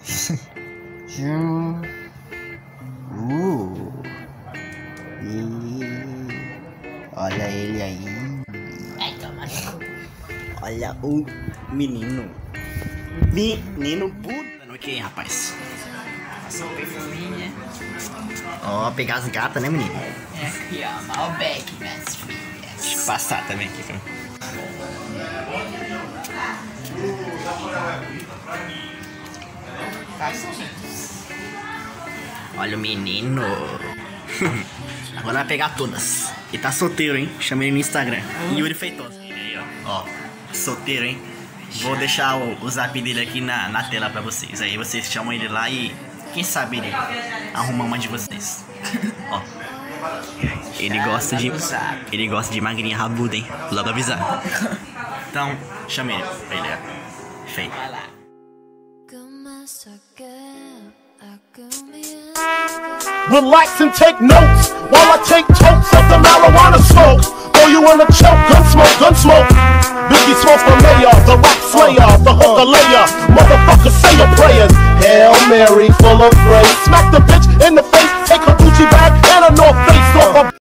Olha ele aí. Olha o menino. Menino puta noite aí, rapaz. Passou um perfuminho. Ó, pegar as gatas, né, menino? É aqui, ó. Malbec, minhas filhas. Deixa eu passar também aqui, cara. Olha o menino. Agora vai pegar todas. Ele tá solteiro, hein? Chamei ele no Instagram. Yuri Feitosa. Aí, ó. Solteiro, hein? Vou deixar o zap dele aqui na tela pra vocês. Aí vocês chamam ele lá e quem sabe ele arruma uma de vocês. Ó. Ele gosta de magrinha rabuda, hein? Logo avisar. Então, chame ele pra ele, ó. Feito. Vai lá. Relax and take notes while I take totes of the marijuana smoke. Throw you in a choke, gun smoke. Biggie smokes the mayor, the rap slayer, the hooker layer. Motherfucker, say your prayers. Hail Mary, full of grace. Smack the bitch in the face, take her Gucci bag and a North Face off her.